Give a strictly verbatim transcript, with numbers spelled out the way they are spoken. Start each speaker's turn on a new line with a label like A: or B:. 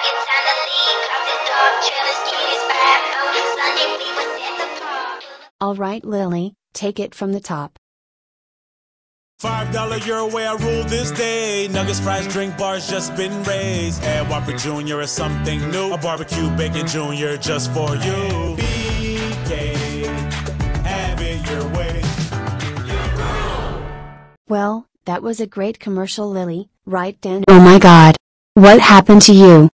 A: Alright Lily, take it from the top.
B: Five dollar your way, I rule this day. Nuggets, fries, drink bars just been raised. Add Whopper Junior or something new. A barbecue bacon Junior just for you. B K, have it your way.
A: Well, that was a great commercial, Lily, right Dan? Oh my god. What happened to you?